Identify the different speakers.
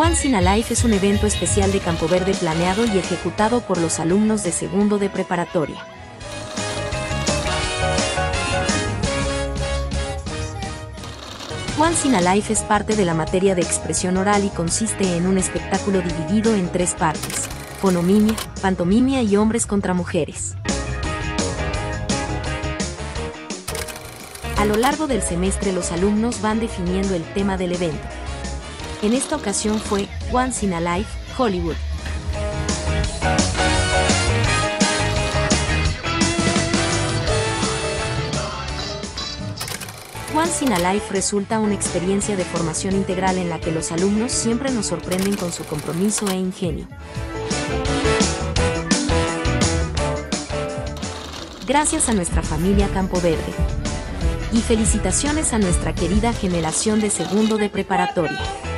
Speaker 1: Once in a Life es un evento especial de Campo Verde planeado y ejecutado por los alumnos de segundo de preparatoria. Once in a Life es parte de la materia de expresión oral y consiste en un espectáculo dividido en 3 partes: fonomimia, pantomimia y hombres contra mujeres. A lo largo del semestre los alumnos van definiendo el tema del evento. En esta ocasión fue Once in a Life, Hollywood. Once in a Life resulta una experiencia de formación integral en la que los alumnos siempre nos sorprenden con su compromiso e ingenio. Gracias a nuestra familia Campo Verde. Y felicitaciones a nuestra querida generación de segundo de preparatoria.